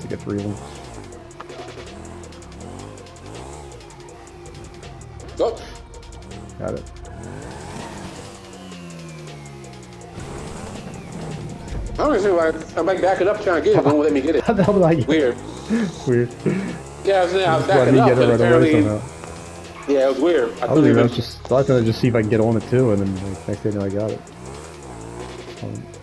get 3 of them. Oh. Got it. I don't see why I'm like backing up trying to get it. Don't let me get it. How the hell did I get it? Weird. Weird. Yeah, I was Let backing me up. get it right away somehow. Yeah, it was weird. I was gonna just see if I can get on it too, and then like, next thing I got it.